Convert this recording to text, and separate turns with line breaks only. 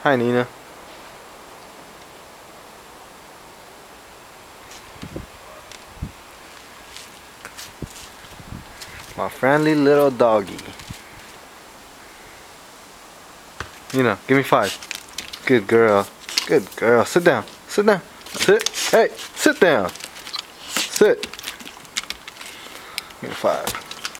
Hi, Nina. My friendly little doggy. Nina, give me 5. Good girl. Good girl. Sit down. Sit down. Sit. Hey, sit down. Sit. Give me 5.